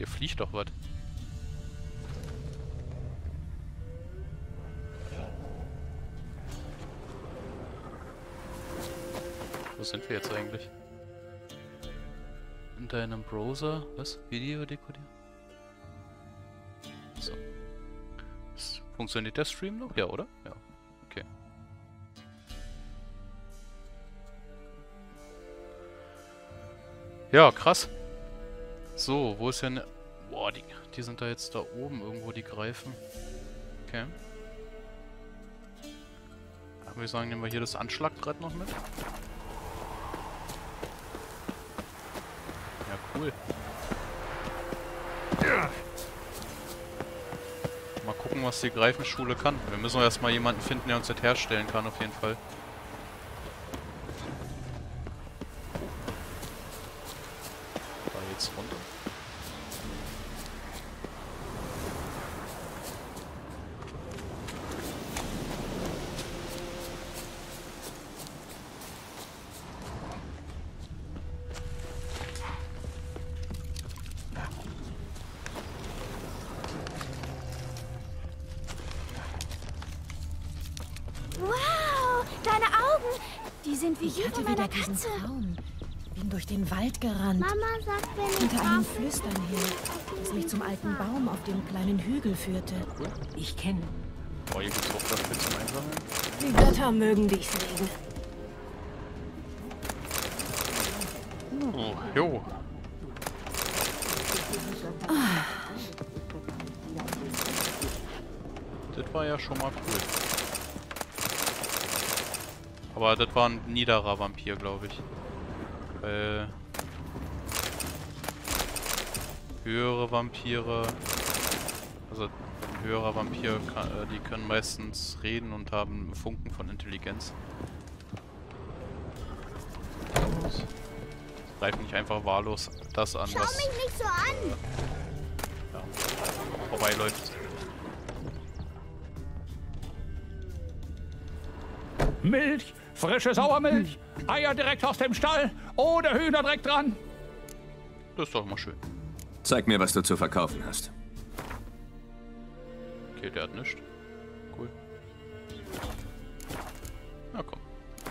Hier fliegt doch was. Wo sind wir jetzt eigentlich? In deinem Browser? Was? Video dekodieren? So. Funktioniert der Stream noch? Ja, oder? Ja. Okay. Ja, krass. So, wo ist denn... Boah, die sind da jetzt da oben irgendwo, die greifen. Okay. Dann würde ich sagen, nehmen wir hier das Anschlagbrett noch mit. Ja, cool. Mal gucken, was die Greifenschule kann. Wir müssen erstmal jemanden finden, der uns das herstellen kann, auf jeden Fall. Da geht's runter. Wow, deine Augen, die sind wie die Ich hatte von meiner wieder diesen Katze. Traum. Bin durch den Wald gerannt. Mama sagt, wenn ich Hinter einem draußen Flüstern her, das mich zum alten Baum auf dem kleinen Hügel führte. Cool. Ich kenne. Oh, hier gibt's auch dafür zum Einsammeln. Die Götter mögen dich segen. Jo. Das war ja schon mal cool. Aber das war ein niederer Vampir, glaube ich. Höhere Vampire, also ein höherer Vampir, die können meistens reden und haben Funken von Intelligenz. Greifen nicht einfach wahllos das an, Schau was mich nicht so an. ja, vorbeiläuft. Milch, frische Sauermilch, Eier direkt aus dem Stall oder Hühner direkt dran. Das ist doch immer schön. Zeig mir, was du zu verkaufen hast. Okay, der hat nichts. Cool. Na komm.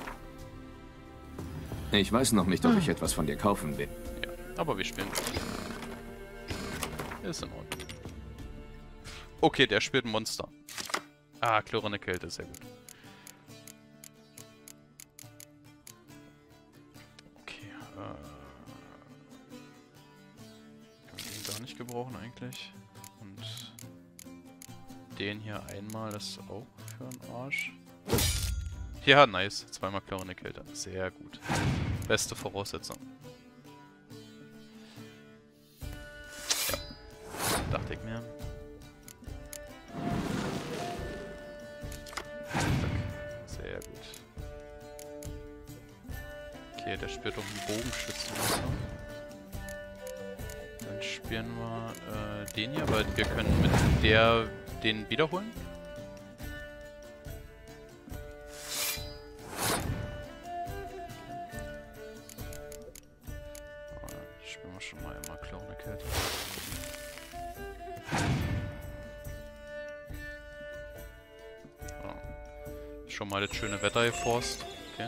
Ich weiß noch nicht, ob ich etwas von dir kaufen will. Ja, aber wir spielen. Ist in Ordnung. Okay, der spielt ein Monster. Ah, klirrende Kälte, sehr gut. Okay, kann man den gar nicht gebrauchen eigentlich. Und den hier einmal, das ist auch für einen Arsch. Ja, nice. Zweimal klirrende Kälte. Sehr gut. Beste Voraussetzung. Ja. Dachte ich mir. Sehr gut. Okay, der spielt doch einen Bogenschützen. Dann spielen wir den hier, weil wir können mit der den wiederholen. Spielen wir schon mal einmal klirrende Kälte. Oh. Schon mal das schöne Wetter geforst. Okay.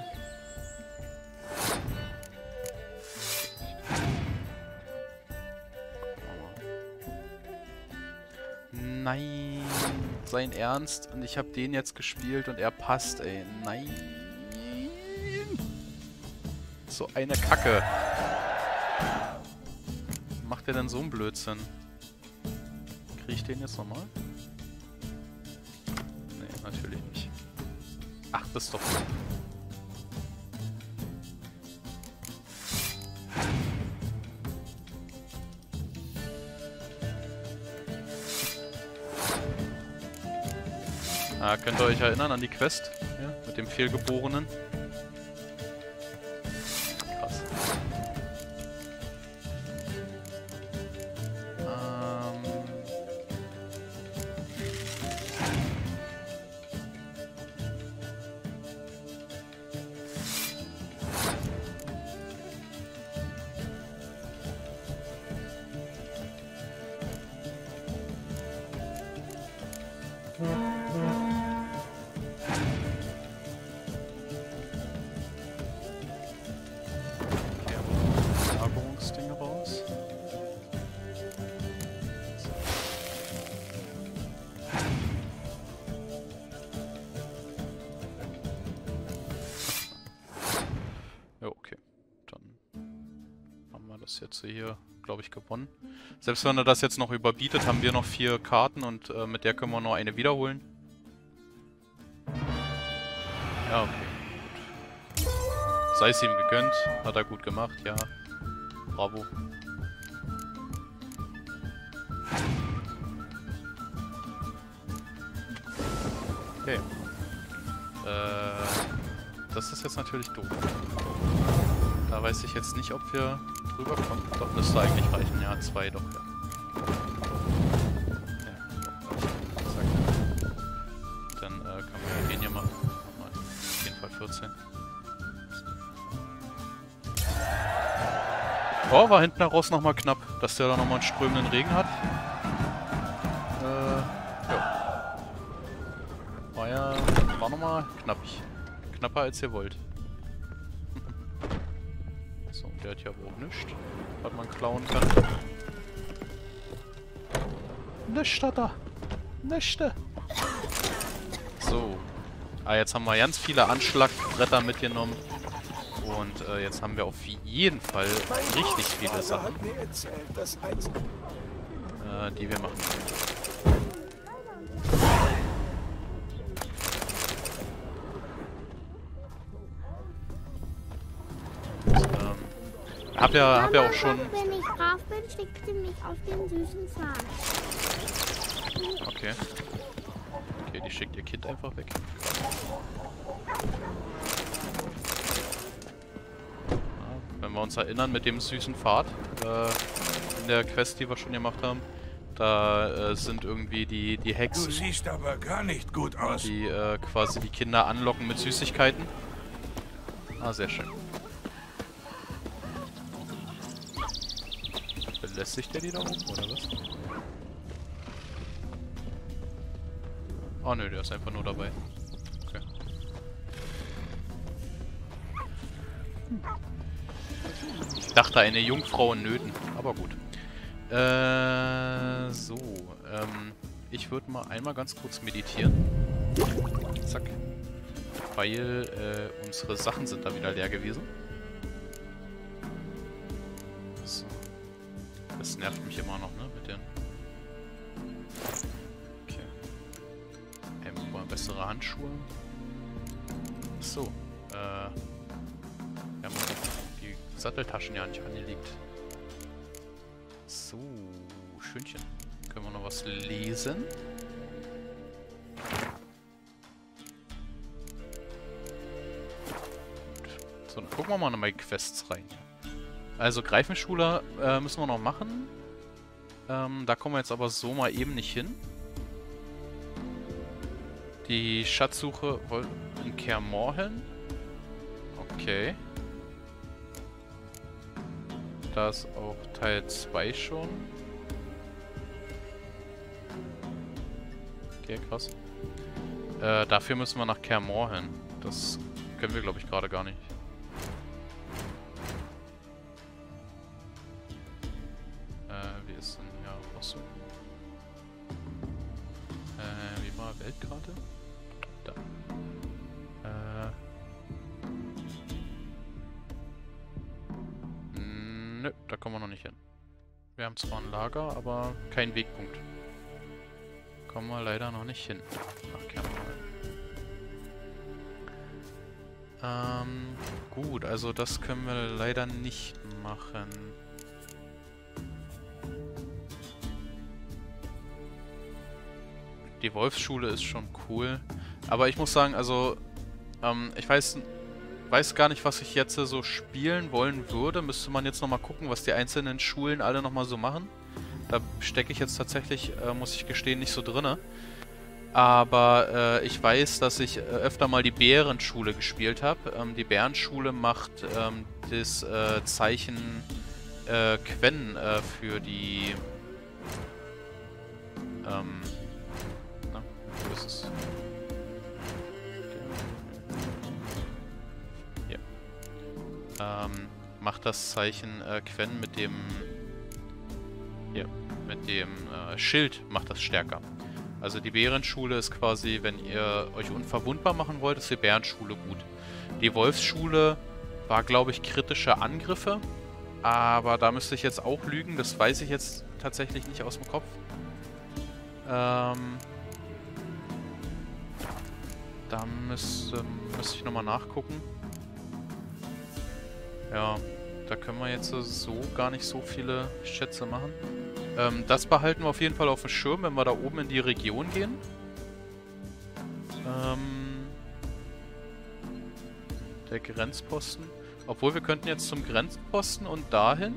Nein, sein Ernst. Und ich habe den jetzt gespielt und er passt, ey. Nein. So eine Kacke. Macht der denn so einen Blödsinn? Kriege ich den jetzt nochmal? Nee, natürlich nicht. Ach, das ist doch... Ah, könnt ihr euch erinnern an die Quest? Ja, mit dem Fehlgeborenen? Krass. wir das jetzt hier, glaube ich, gewonnen. Selbst wenn er das jetzt noch überbietet, haben wir noch 4 Karten und mit der können wir noch eine wiederholen. Ja, okay. Gut. Sei es ihm gegönnt. Hat er gut gemacht, ja. Bravo. Okay. Das ist jetzt natürlich doof. Da weiß ich jetzt nicht, ob wir drüber kommen. Doch, müsste eigentlich reichen. Ja, 2 doch, ja. Ja, zack. Dann können wir den hier machen. Nochmal. Auf jeden Fall 14. Oh, war hinten heraus nochmal knapp, dass der da nochmal einen strömenden Regen hat. Ja. War nochmal knappig. Knapper als ihr wollt. So, der hat ja wohl nichts, was man klauen kann. Nichts hat er. Nichts. So. Jetzt haben wir ganz viele Anschlagbretter mitgenommen. Und jetzt haben wir auf jeden Fall richtig viele Sachen, die wir machen können. Hab ja auch schon... Wenn ich brav bin, schickt sie mich auf den süßen Pfad. Okay. Okay, die schickt ihr Kind einfach weg. Wenn wir uns erinnern mit dem süßen Pfad, in der Quest, die wir schon gemacht haben, da sind irgendwie die Hexen, Du siehst aber gar nicht gut aus. die quasi die Kinder anlocken mit Süßigkeiten. Ah, sehr schön. Belästigt der die da oben, oder was? Oh nö, der ist einfach nur dabei. Okay. Ich dachte, eine Jungfrau in Nöten, aber gut. So, ich würde mal einmal ganz kurz meditieren. Zack. Weil unsere Sachen sind da wieder leer gewesen. So. Das nervt mich immer noch, ne? Mit den... Okay. Mal bessere Handschuhe. So. Wir haben die Satteltaschen ja nicht angelegt. So. Schönchen. Können wir noch was lesen? So, dann gucken wir mal noch mal die Quests rein. Also Greifenschule müssen wir noch machen. Da kommen wir jetzt aber so mal eben nicht hin. Die Schatzsuche in Kaer Morhen. Okay. Da ist auch Teil 2 schon. Okay, krass. Dafür müssen wir nach Kaer Morhen. Das können wir, glaube ich, gerade gar nicht. Wie ist denn hier? Achso. Wie war Weltkarte? Da. Nö, da kommen wir noch nicht hin. Wir haben zwar ein Lager, aber keinen Wegpunkt. Kommen wir leider noch nicht hin. Nach Kaer Morhen. Gut, also das können wir leider nicht machen. Die Wolfsschule ist schon cool. Aber ich muss sagen, also, ich weiß gar nicht, was ich jetzt so spielen wollen würde. Müsste man jetzt nochmal gucken, was die einzelnen Schulen alle nochmal so machen. Da stecke ich jetzt tatsächlich, muss ich gestehen, nicht so drinne. Aber ich weiß, dass ich öfter mal die Bärenschule gespielt habe. Die Bärenschule macht das Zeichen Quen für die... na, wo ist es? Ja. Macht das Zeichen Quen mit dem... Ja, mit dem Schild macht das stärker. Also die Bärenschule ist quasi, wenn ihr euch unverwundbar machen wollt, ist die Bärenschule gut. Die Wolfsschule war, glaube ich, kritische Angriffe. Aber da müsste ich jetzt auch lügen. Das weiß ich jetzt tatsächlich nicht aus dem Kopf. Da müsste ich nochmal nachgucken. Ja, da können wir jetzt so gar nicht so viele Schätze machen. Das behalten wir auf jeden Fall auf dem Schirm, wenn wir da oben in die Region gehen. Der Grenzposten. Obwohl, wir könnten jetzt zum Grenzposten und dahin.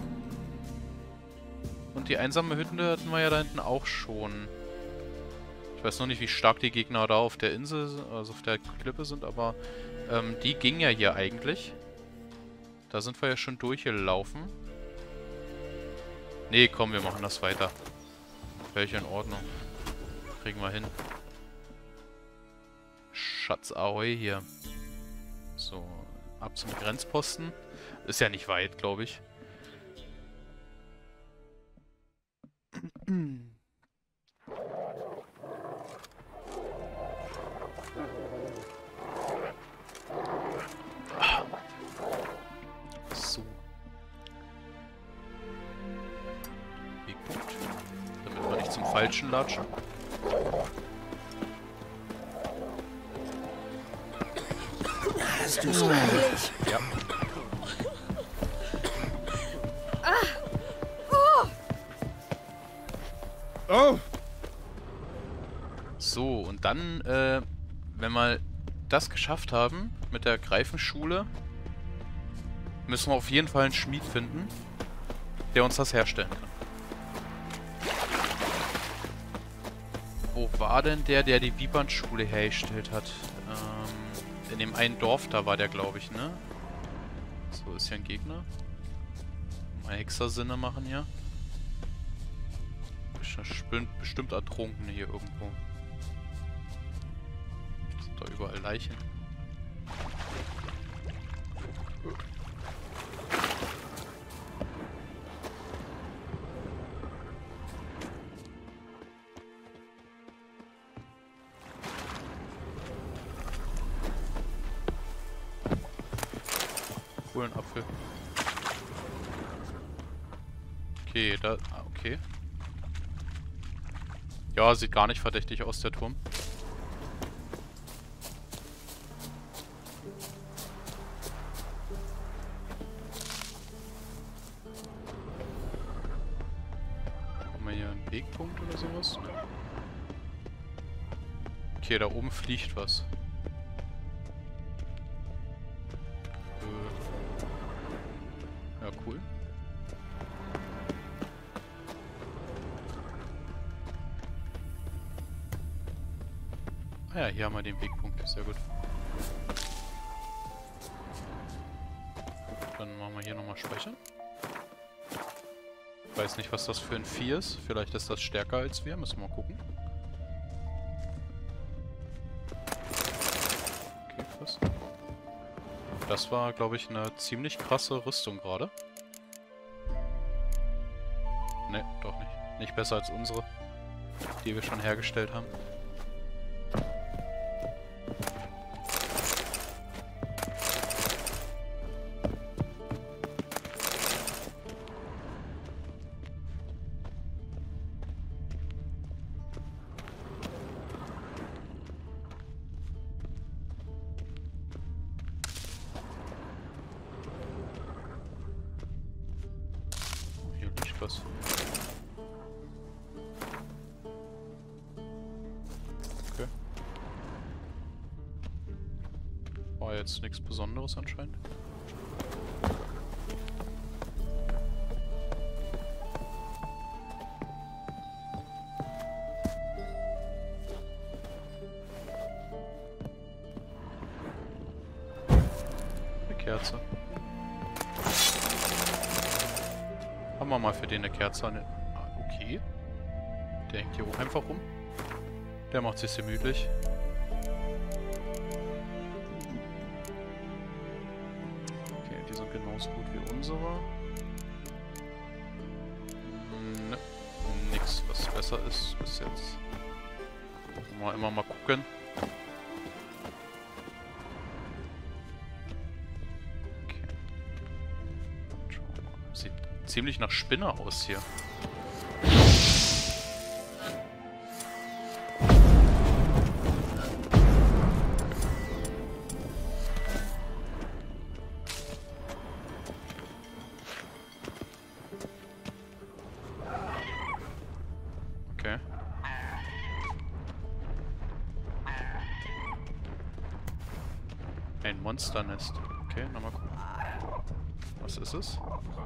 Und die einsame Hütte hatten wir ja da hinten auch schon. Ich weiß noch nicht, wie stark die Gegner da auf der Insel, also auf der Klippe sind, aber die ging ja hier eigentlich. Da sind wir ja schon durchgelaufen. Nee, komm, wir machen das weiter. Welche in Ordnung. Kriegen wir hin. Schatz Ahoi hier. So, ab zum Grenzposten. Ist ja nicht weit, glaube ich. So. Wegpunkt. Damit wir nicht zum Falschen latschen. Hast du so eilig? Ja. Oh! So, und dann, wenn wir das geschafft haben mit der Greifenschule, müssen wir auf jeden Fall einen Schmied finden, der uns das herstellen kann. Wo war denn der die Viburnschule hergestellt hat? In dem einen Dorf, da war der, glaube ich, ne? So, ist hier ein Gegner. Mal Hexersinne machen hier. Bestimmt Ertrunkene hier irgendwo. Sind da überall Leichen. Coolen Apfel. Okay, da... okay. Ja, sieht gar nicht verdächtig aus, der Turm. Haben wir hier einen Wegpunkt oder sowas? Ne. Okay, da oben fliegt was. Ja, cool. Ah ja, hier haben wir den Wegpunkt. Sehr gut. Dann machen wir hier nochmal speichern. Ich weiß nicht, was das für ein Vieh ist. Vielleicht ist das stärker als wir. Müssen wir mal gucken. Okay, was? Das war, glaube ich, eine ziemlich krasse Rüstung gerade. Ne, doch nicht. Nicht besser als unsere, die wir schon hergestellt haben. Was. Okay. War jetzt nichts Besonderes anscheinend. Eine Kerze. Haben wir mal für den eine Kerze an. Okay. Der hängt hier oben einfach rum. Der macht sich gemütlich. Okay, die sind genauso gut wie unsere. Ne, nix, was besser ist bis jetzt. Immer mal gucken. Okay. Schauen wir mal. ziemlich nach Spinne aus hier. Okay. Ein Monsternest. Okay, nochmal gucken. Was ist es?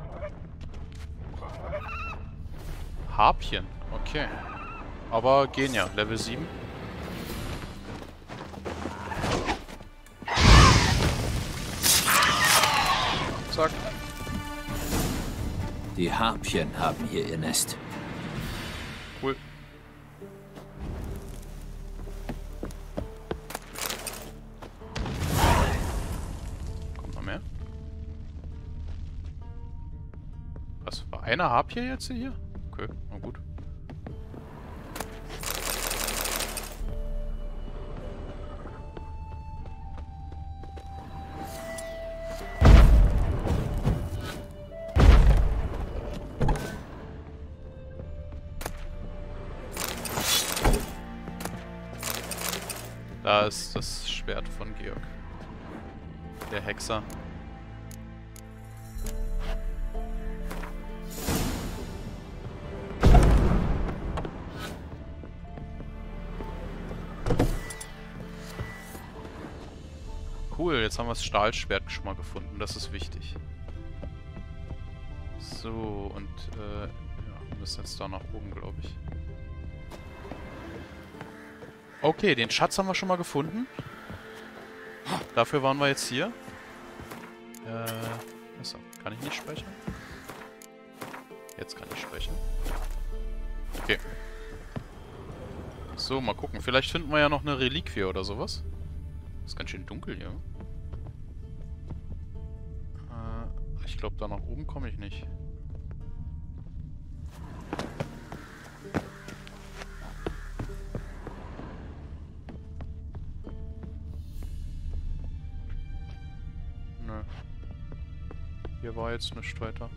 Harpien. Okay. Aber gehen ja. Level 7. Zack. Die Harpien haben hier ihr Nest. Cool. Kommt noch mehr? Was? War eine Harpie jetzt hier? Okay, na gut. Da ist das Schwert von Georg. Der Hexer. Cool, jetzt haben wir das Stahlschwert schon mal gefunden. Das ist wichtig. So, und ja, wir müssen jetzt da nach oben, glaube ich. Okay, den Schatz haben wir schon mal gefunden. Dafür waren wir jetzt hier. Achso, kann ich nicht speichern? Jetzt kann ich speichern. Okay. So, mal gucken. Vielleicht finden wir ja noch eine Reliquie oder sowas. Ist ganz schön dunkel hier. Ich glaube, da nach oben komme ich nicht. Nö. Hier war jetzt nichts weiter.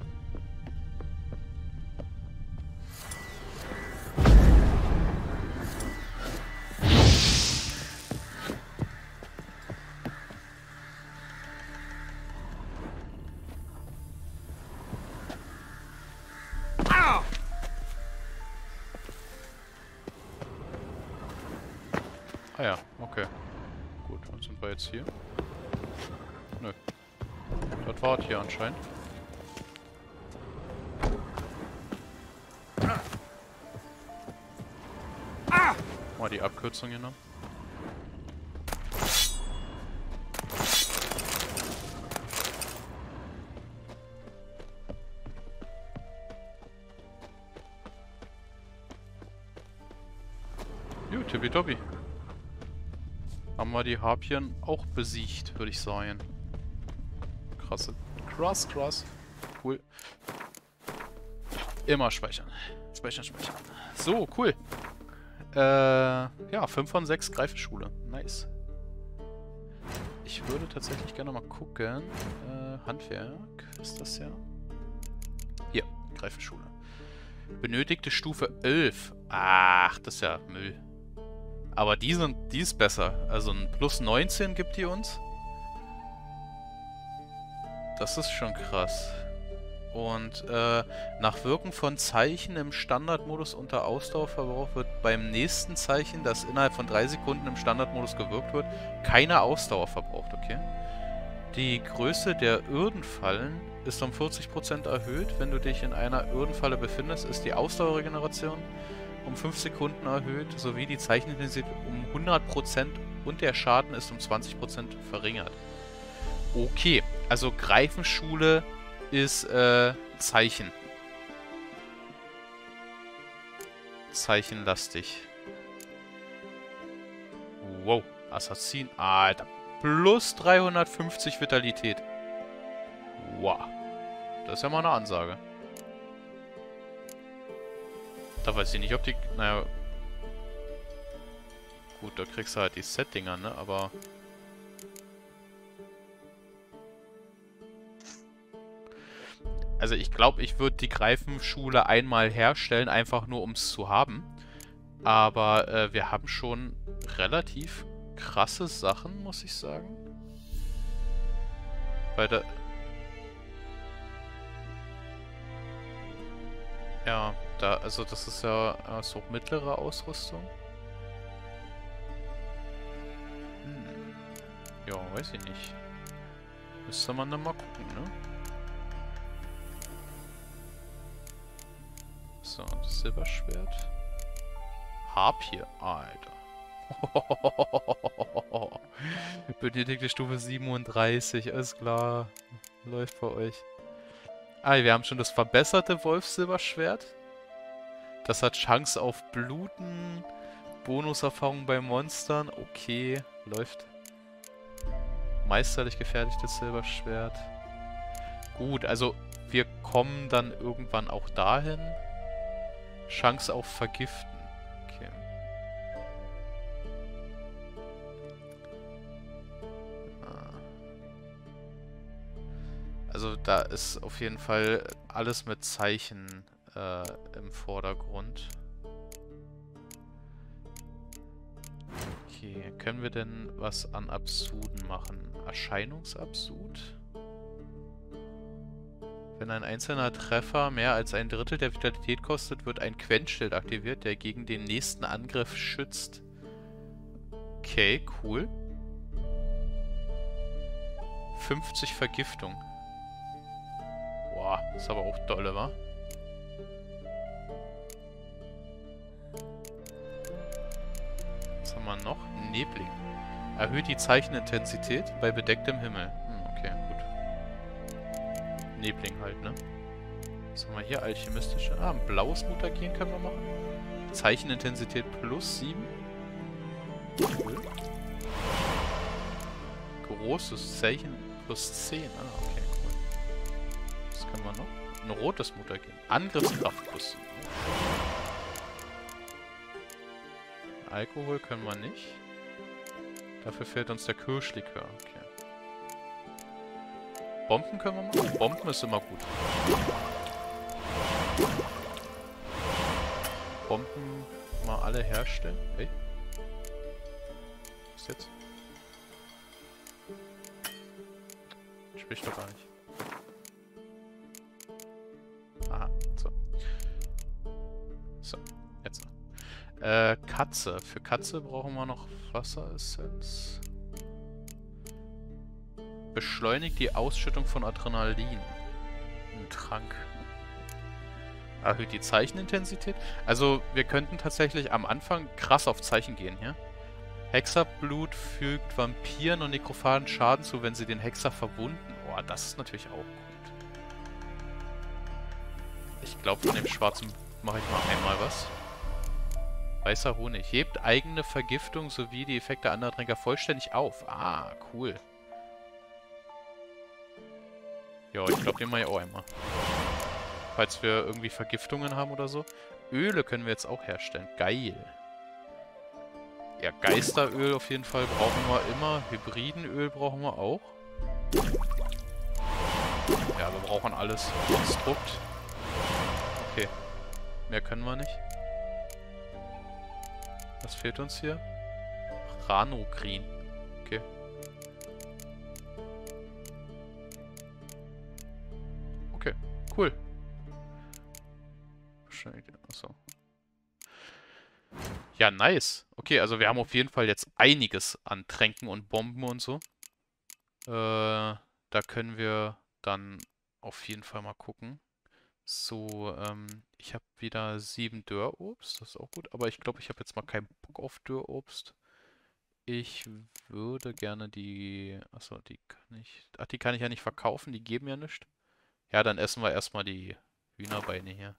Ah ja, okay. Gut, dann sind wir jetzt hier. Nö. Das war hier anscheinend. Mal die Abkürzung genommen. Jo, tippitoppi. Haben wir die Harpien auch besiegt, würde ich sagen. Krass. Cool. Immer speichern. Speichern. So, cool. Ja, 5 von 6 Greifenschule. Nice. Ich würde tatsächlich gerne mal gucken. Handwerk ist das ja. Hier, Greifenschule. Benötigte Stufe 11. Ach, das ist ja Müll. Aber die ist besser. Also ein plus 19 gibt die uns. Das ist schon krass. Und nach Wirken von Zeichen im Standardmodus unter Ausdauerverbrauch wird beim nächsten Zeichen, das innerhalb von 3 Sekunden im Standardmodus gewirkt wird, keine Ausdauer verbraucht, okay? Die Größe der Irdenfallen ist um 40% erhöht. Wenn du dich in einer Irdenfalle befindest, ist die Ausdauerregeneration um 5 Sekunden erhöht, sowie die Zeichenintensität um 100% und der Schaden ist um 20% verringert. Okay, also Greifenschule ist Zeichen. Zeichenlastig. Wow, Assassin, Alter. Plus 350 Vitalität. Wow. Das ist ja mal eine Ansage. Da weiß ich nicht, ob die... Naja... Gut, da kriegst du halt die Set-Dinger, ne? Aber... Also ich glaube, ich würde die Greifenschule einmal herstellen, einfach nur um es zu haben. Aber wir haben schon relativ krasse Sachen, muss ich sagen. Bei der... Ja, also das ist ja so mittlere Ausrüstung. Ja, weiß ich nicht. Müsste man dann mal gucken, ne? So, das Silberschwert. Harpier, Alter. Benötigte Stufe 37, alles klar. Läuft bei euch. Ah, wir haben schon das verbesserte Wolfsilberschwert. Das hat Chance auf Bluten. Bonuserfahrung bei Monstern. Okay, läuft. Meisterlich gefertigtes Silberschwert. Gut, also wir kommen dann irgendwann auch dahin. Chance auf Vergiften. Okay. Also da ist auf jeden Fall alles mit Zeichen im Vordergrund. Okay, können wir denn was an Absuden machen? Erscheinungsabsud? Wenn ein einzelner Treffer mehr als ein Drittel der Vitalität kostet, wird ein Quenchschild aktiviert, der gegen den nächsten Angriff schützt. Okay, cool. 50 Vergiftung. Boah, ist aber auch dolle, wa? Was haben wir noch? Nebling. Erhöht die Zeichenintensität bei bedecktem Himmel. Okay, gut. Nebling halt, ne? Was haben wir hier? Alchemistische. Ah, ein blaues Mutagen können wir machen. Zeichenintensität plus 7. Cool. Großes Zeichen plus 10. Ah, okay, cool. Was können wir noch? Ein rotes Mutagen. Angriffskraft plus 7. Alkohol können wir nicht. Dafür fehlt uns der Kirschlikör. Okay. Bomben können wir machen. Bomben ist immer gut. Bomben mal alle herstellen. Hey. Was jetzt? Spricht doch gar nicht. Aha, so. So, jetzt noch. Katze. Für Katze brauchen wir noch Wasseressenz. Beschleunigt die Ausschüttung von Adrenalin. Ein Trank. Erhöht die Zeichenintensität. Also, wir könnten tatsächlich am Anfang krass auf Zeichen gehen hier. Hexerblut fügt Vampiren und Nekrophagen Schaden zu, wenn sie den Hexer verwunden. Oh, das ist natürlich auch gut. Ich glaube, von dem Schwarzen mache ich mal einmal was. Weißer Honig. Hebt eigene Vergiftung sowie die Effekte anderer Tränker vollständig auf. Ah, cool. Ja, ich glaube, den mache ich auch einmal. Falls wir irgendwie Vergiftungen haben oder so. Öle können wir jetzt auch herstellen. Geil. Ja, Geisteröl auf jeden Fall brauchen wir immer. Hybridenöl brauchen wir auch. Ja, wir brauchen alles. Konstrukt. Okay. Mehr können wir nicht. Was fehlt uns hier? Ranogreen. Okay. Okay, cool. Achso. Ja, nice. Okay, also wir haben auf jeden Fall jetzt einiges an Tränken und Bomben und so. Da können wir dann auf jeden Fall mal gucken. So, ich habe wieder 7 Dörrobst, das ist auch gut, aber ich glaube, ich habe jetzt mal keinen Bock auf Dörrobst. Ich würde gerne die... Achso, die kann ich... Ach, die kann ich ja nicht verkaufen, die geben ja nichts. Ja, dann essen wir erstmal die Hühnerbeine hier.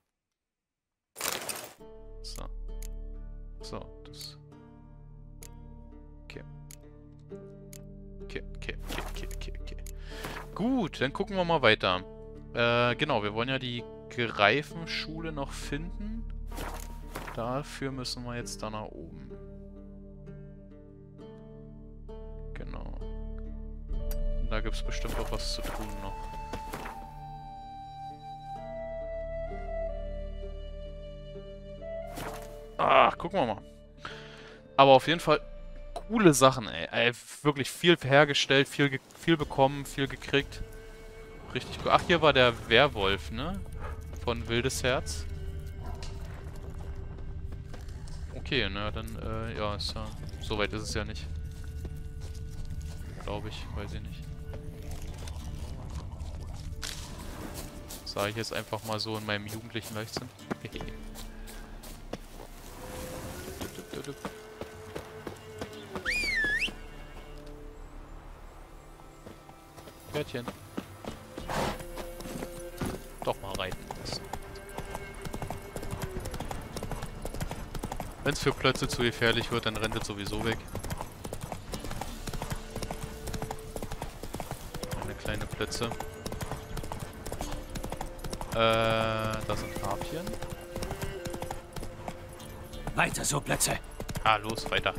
So. So, das... Okay. Okay. Gut, dann gucken wir mal weiter. Genau, wir wollen ja die Greifenschule noch finden. Dafür müssen wir jetzt da nach oben. Genau. Und da gibt es bestimmt auch was zu tun noch. Gucken wir mal. Aber auf jeden Fall coole Sachen, ey. Wirklich viel hergestellt, viel bekommen, viel gekriegt. Richtig gut. Ach, hier war der Werwolf, ne? Von Wildes Herz. Okay, na dann, ja, ist ja... So weit ist es ja nicht. Glaube ich, weiß ich nicht. Sage ich jetzt einfach mal so in meinem jugendlichen Leichtsinn. Pferdchen. Doch mal reiten lassen. Wenn es für Plötze zu gefährlich wird, dann rennt es sowieso weg. Eine kleine Plötze. Das sind Harpien. Weiter so, Plätze. Ah, los, weiter.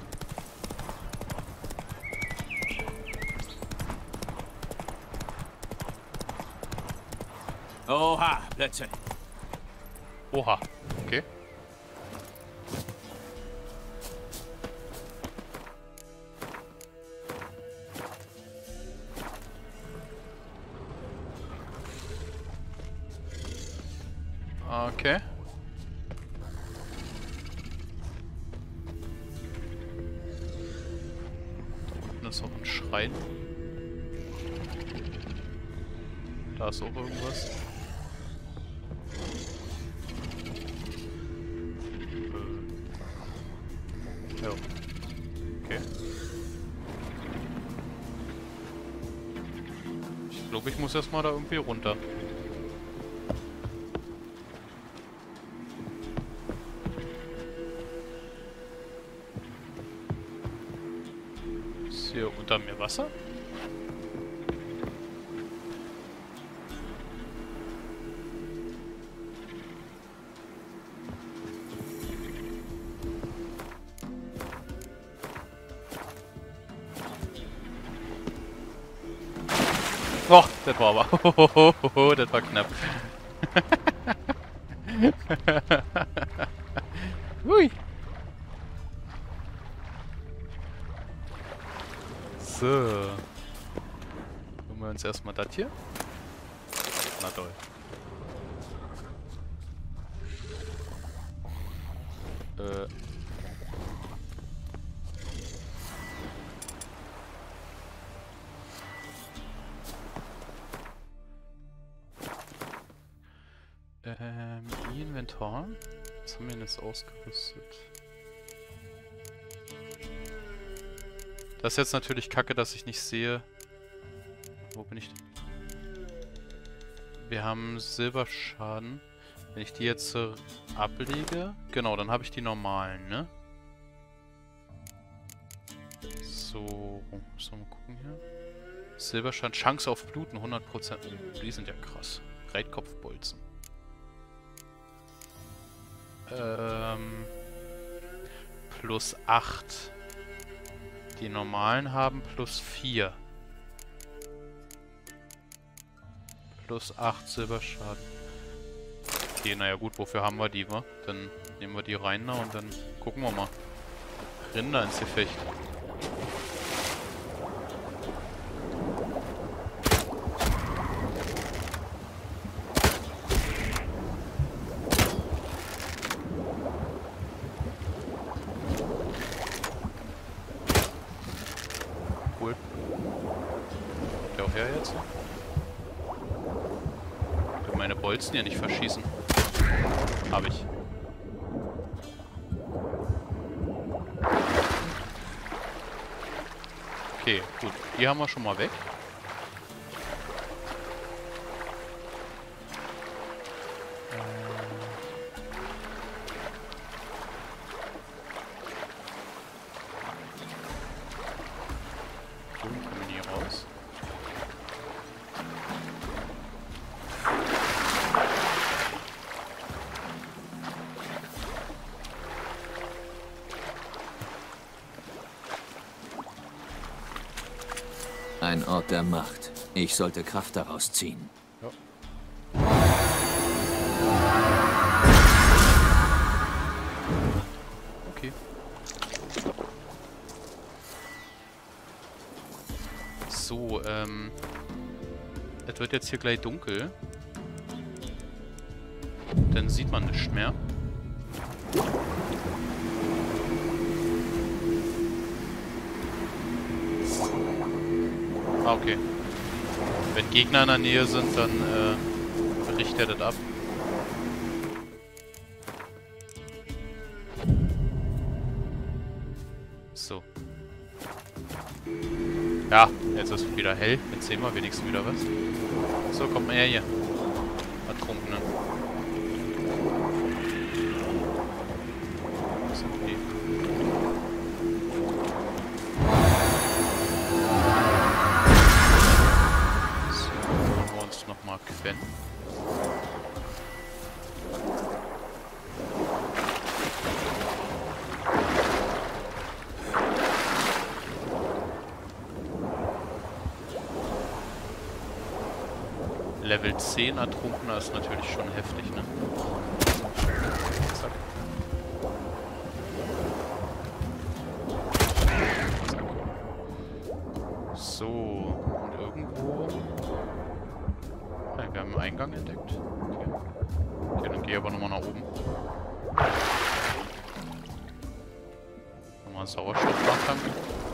Oha, Plätze. Oha, okay. Okay. Da unten ist noch ein Schrein. Da ist auch irgendwas. Ja. Okay. Ich glaube, ich muss erstmal da irgendwie runter. Ist hier unter mir Wasser? Och, das war aber... das war knapp. Hui. So. Holen wir uns erstmal das hier. Na toll. Inventar. Was haben wir denn jetzt ausgerüstet? Das ist jetzt natürlich kacke, dass ich nicht sehe. Wo bin ich denn? Wir haben Silberschaden. Wenn ich die jetzt ablege... Genau, dann habe ich die normalen, ne? So, müssen wir mal gucken hier. Silberschaden, Chance auf Bluten, 100%. Die sind ja krass. Reitkopfbolzen. Plus 8. Die normalen haben plus 4. Plus 8 Silberschaden. Okay, naja gut, wofür haben wir die, wa? Dann nehmen wir die rein na, und dann gucken wir mal. Rinder ins Gefecht. Bolzen ja nicht verschießen. Habe ich. Okay, gut. Die haben wir schon mal weg. So, kommen wir hier raus. Ein Ort der Macht. Ich sollte Kraft daraus ziehen. Ja. Das wird jetzt hier gleich dunkel. Dann sieht man nichts mehr. Ah, okay. Wenn Gegner in der Nähe sind, dann bricht er das ab. So. Ja, jetzt ist es wieder hell. Jetzt sehen wir wenigstens wieder was. So, kommt mal her hier. Ertrunkene. Was sind die? So, wollen wir uns nochmal quälen. Level 10 Ertrunkener ist natürlich schon heftig, ne? Zack. Zack. So, und irgendwo... Ja, wir haben einen Eingang entdeckt. Okay. Okay, dann gehe ich aber nochmal nach oben. Nochmal Sauerstoff nachtanken.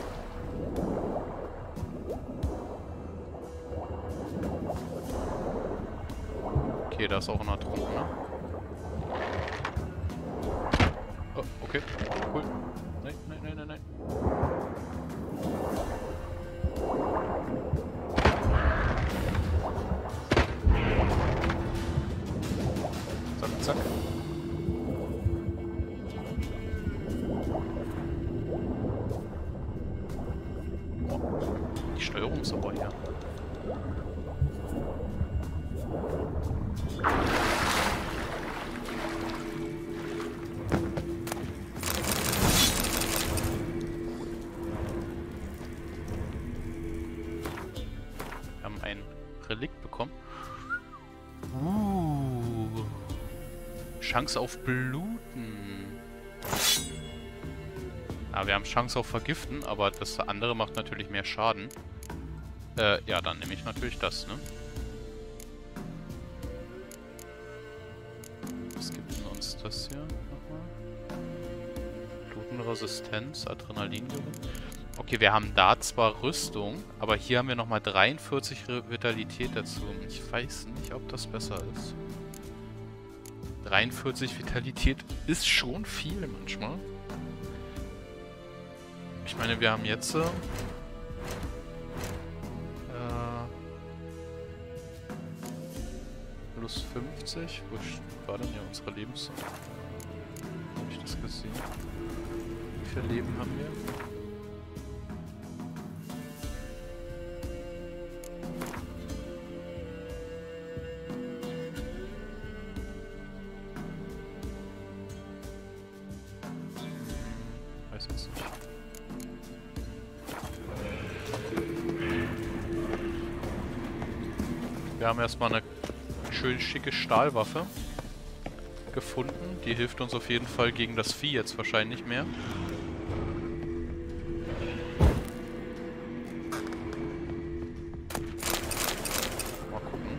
Okay, da ist auch ein Ertrunkener. Oh, okay. Cool. Nein, nein, nein, nein, nein. Zack, zack. Oh, die Steuerung ist aber hier. Wir haben ein Relikt bekommen. Chance auf Bluten. Ja, wir haben Chance auf Vergiften, aber das andere macht natürlich mehr Schaden. Ja, dann nehme ich natürlich das, ne? Was gibt denn uns das hier nochmal? Blutenresistenz, Adrenalingewinn. Okay, wir haben da zwar Rüstung, aber hier haben wir nochmal 43 Vitalität dazu. Ich weiß nicht, ob das besser ist. 43 Vitalität ist schon viel manchmal. Ich meine, wir haben jetzt... plus 50. Wo war denn hier unsere Lebens... Habe ich das gesehen? Wie viel Leben haben wir? Weiß jetzt nicht. Wir haben erstmal eine schön schicke Stahlwaffe gefunden. Die hilft uns auf jeden Fall gegen das Vieh jetzt wahrscheinlich mehr. Mal gucken.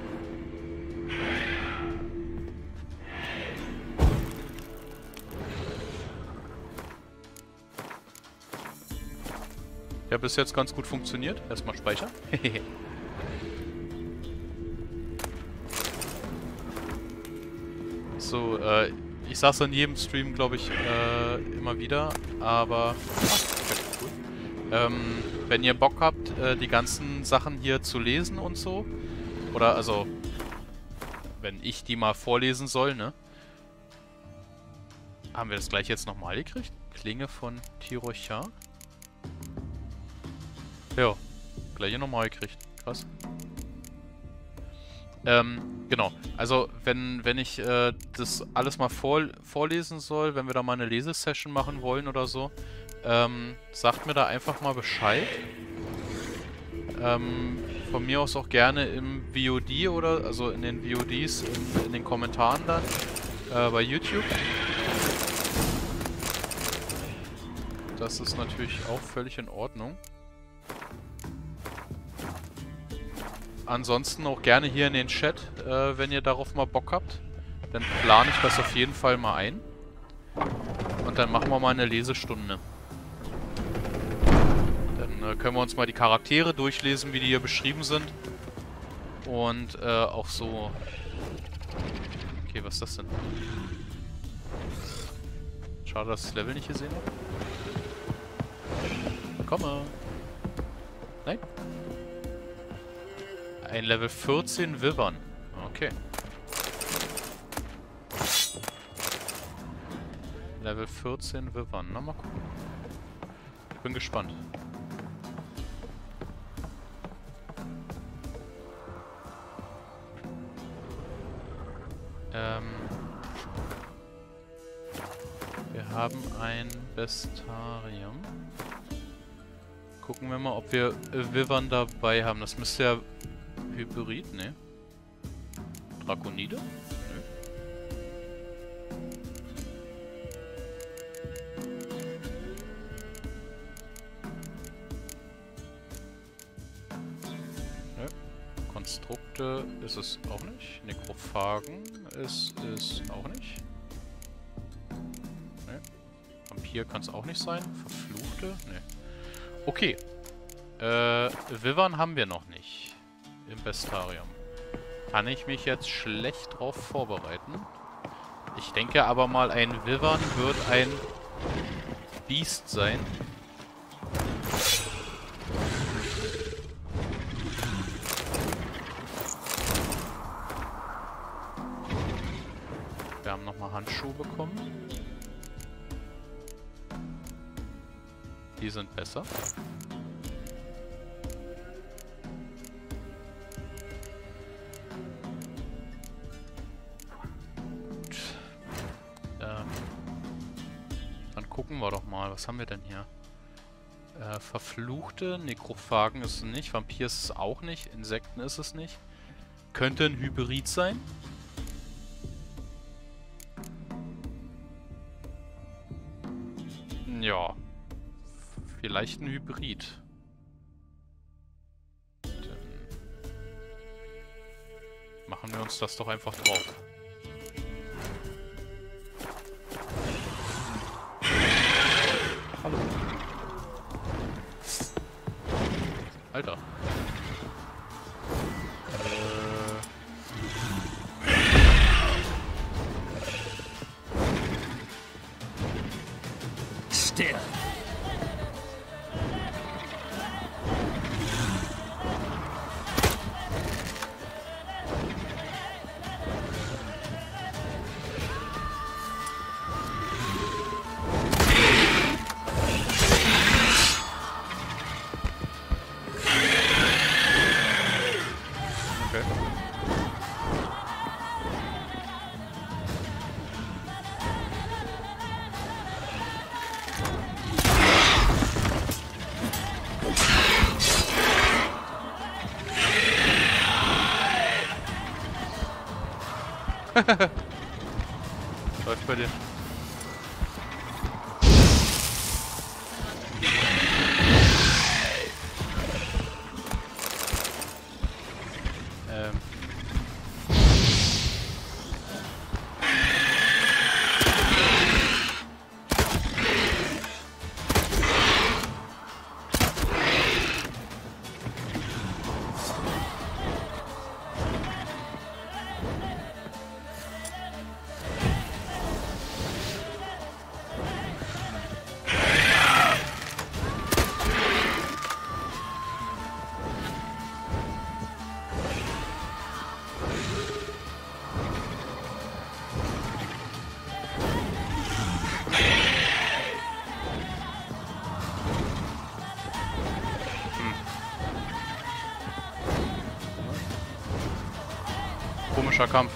Ja, bis jetzt ganz gut funktioniert. Erstmal speichern. So, ich sag's in jedem Stream, glaube ich, immer wieder, aber cool. Wenn ihr Bock habt, die ganzen Sachen hier zu lesen und so, oder also, wenn ich die mal vorlesen soll, ne? Haben wir das gleich jetzt nochmal gekriegt? Klinge von Tirochar. Ja, gleich nochmal gekriegt. Krass. Genau. Also, wenn ich das alles mal vorlesen soll, wenn wir da mal eine Lesesession machen wollen oder so, sagt mir da einfach mal Bescheid. Von mir aus auch gerne im VOD oder, also in den VODs, in den Kommentaren dann, bei YouTube. Das ist natürlich auch völlig in Ordnung. ansonsten auch gerne hier in den Chat, wenn ihr darauf mal Bock habt. Dann plane ich das auf jeden Fall mal ein. Und dann machen wir mal eine Lesestunde. Dann können wir uns mal die Charaktere durchlesen, wie die hier beschrieben sind. Und auch so... Okay, was ist das denn? Schade, dass ich das Level nicht gesehen habe. Komme. Nein. Ein Level 14 Wyvern. Okay. Level 14 Wyvern. Na, mal gucken. Ich bin gespannt. Wir haben ein Bestarium. Gucken wir mal, ob wir Wyvern dabei haben. Das müsste ja Hybrid, ne? Drakonide? Nö. Nö. Konstrukte ist es auch nicht. Nekrophagen ist es auch nicht. Nö. Vampir kann es auch nicht sein. Verfluchte? Ne. Okay. Wyvern haben wir noch nicht. Im Bestarium. Kann ich mich jetzt schlecht drauf vorbereiten. Ich denke aber mal, ein Wyvern wird ein Biest sein. Wir haben nochmal Handschuhe bekommen. Die sind besser. Dann gucken wir doch mal, was haben wir denn hier? Verfluchte, Nekrophagen ist es nicht, Vampir ist es auch nicht, Insekten ist es nicht. Könnte ein Hybrid sein. Ja. Vielleicht ein Hybrid. Dann machen wir uns das doch einfach drauf. Hallo. Alter. Still. Läuft bei dir. Komischer Kampf.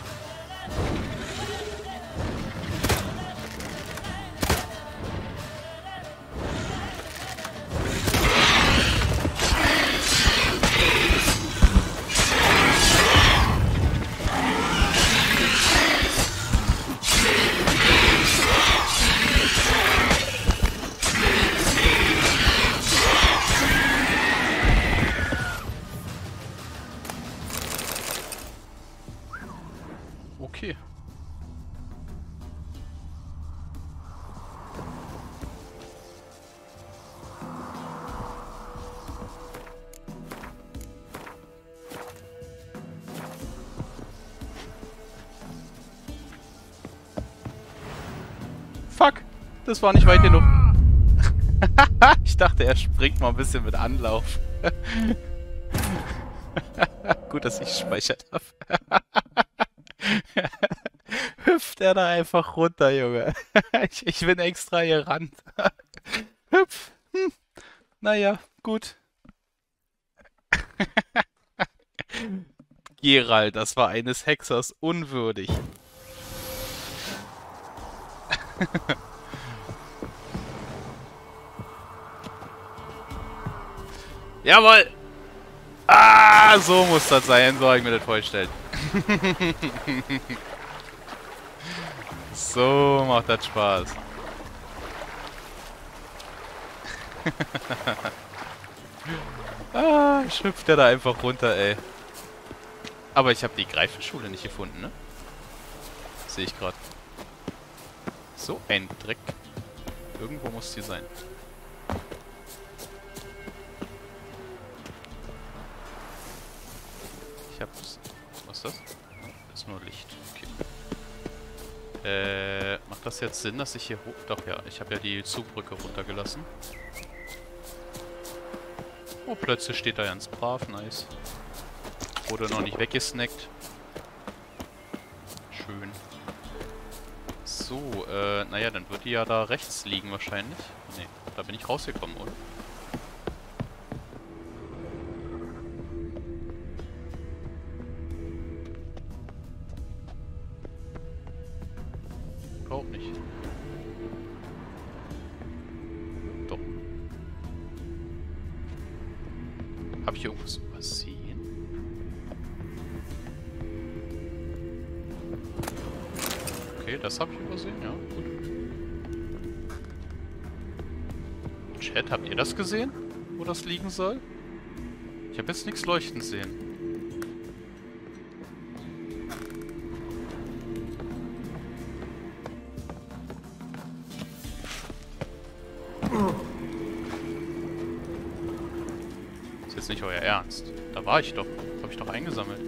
Okay. Fuck! Das war nicht weit genug. Ich dachte, er springt mal ein bisschen mit Anlauf. Gut, dass ich gespeichert habe. Hüpft er da einfach runter, Junge. Ich bin extra gerannt. Hüpf. Naja, gut. Geralt, das war eines Hexers unwürdig. Jawohl! Ah, so muss das sein, so habe ich mir das vorgestellt. So macht das Spaß. Ah, schlüpft der da einfach runter, ey. Aber ich habe die Greifenschule nicht gefunden, ne? Sehe ich gerade. So ein Dreck. Irgendwo muss die sein. Ich hab's. Was ist das? Das ist nur Licht. Okay. Macht das jetzt Sinn, dass ich hier hoch... Doch, ja. Ich habe ja die Zugbrücke runtergelassen. Oh, plötzlich steht da ganz brav. Nice. Wurde noch nicht weggesnackt. Schön. So, naja, dann wird die ja da rechts liegen wahrscheinlich. Ne, da bin ich rausgekommen, oder? Auch nicht. Doch. Habe ich irgendwas übersehen? Okay, das habe ich übersehen, ja, gut. Chat, habt ihr das gesehen? Wo das liegen soll? Ich habe jetzt nichts leuchten sehen. Ist jetzt nicht euer Ernst. Da war ich doch. Habe ich doch eingesammelt.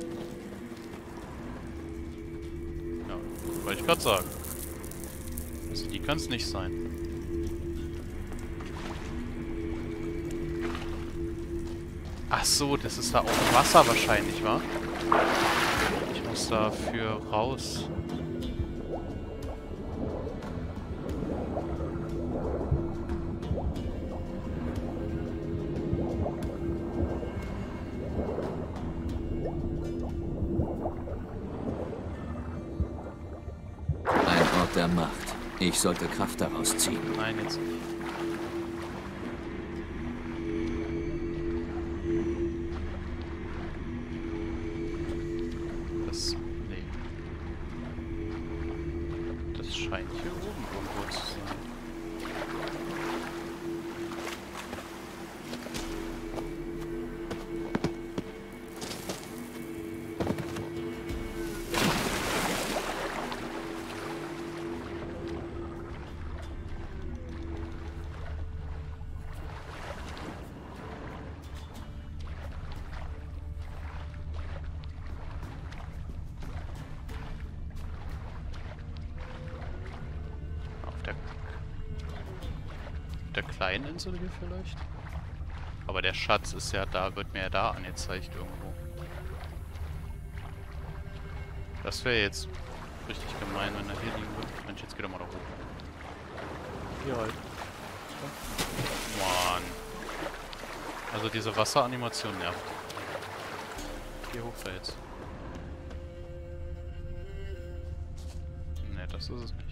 Wollte ich gerade sagen. Also die kann es nicht sein. Ach so, das ist da auch Wasser wahrscheinlich, wa? Ich muss dafür raus. Der Macht. Ich sollte Kraft daraus ziehen. Nein, jetzt nicht. Das... Nee. Das scheint hier oben irgendwo zu sein. Der kleinen Insel hier vielleicht? Aber der Schatz ist ja da, wird mir ja da angezeigt irgendwo. Das wäre jetzt richtig gemein, wenn er hier liegen würde. Mensch, jetzt geht er mal da hoch. Hier halt. Mann. Also diese Wasseranimation nervt. Geh hoch da jetzt. Ne, das ist es nicht.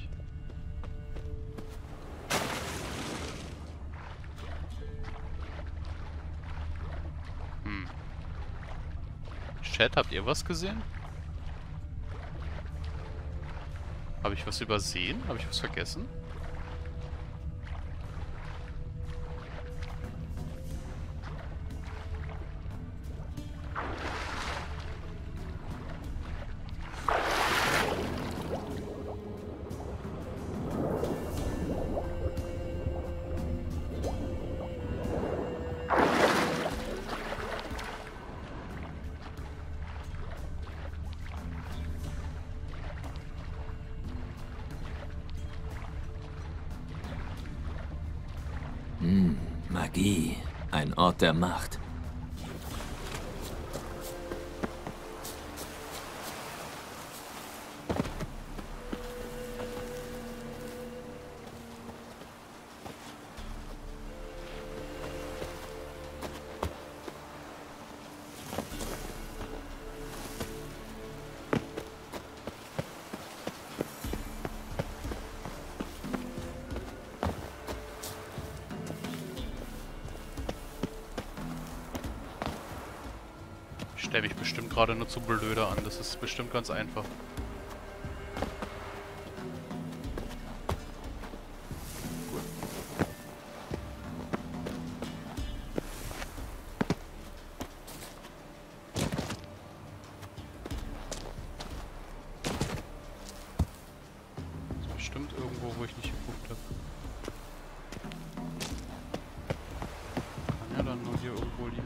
Chat, habt ihr was gesehen? Habe ich was übersehen? Habe ich was vergessen? Magie. Ein Ort der Macht. Ich stelle mich bestimmt gerade nur zu blöde an. Das ist bestimmt ganz einfach. Ist bestimmt irgendwo, wo ich nicht geguckt habe. Kann ja dann nur hier irgendwo liegen.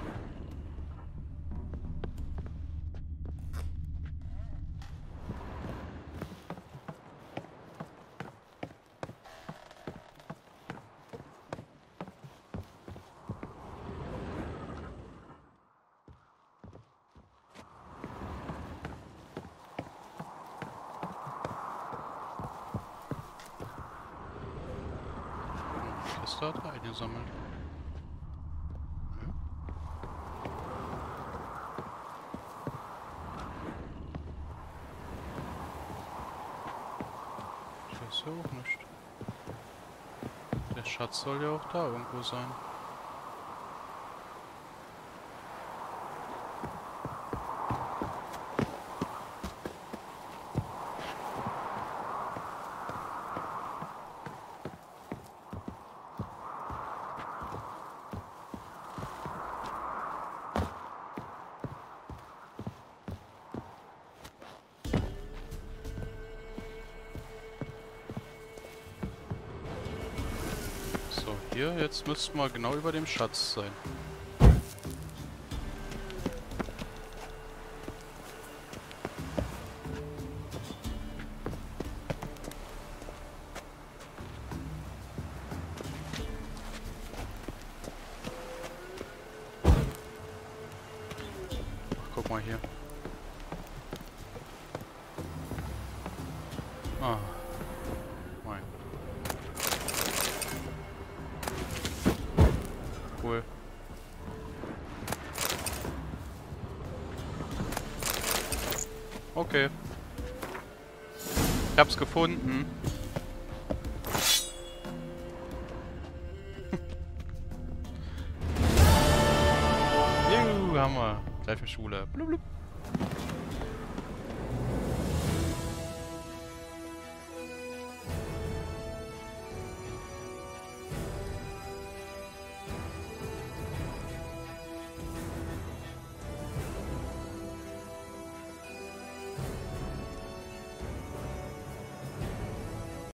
Kiste hat er eingesammelt. Ja. Ich weiß ja auch nicht. Der Schatz soll ja auch da irgendwo sein. So, hier, jetzt müssten wir genau über dem Schatz sein. Ach, guck mal hier. Ah. Mein. Cool. Okay. Ich hab's gefunden. Juhu, Hammer. Gleich für Schule. Blub, blub.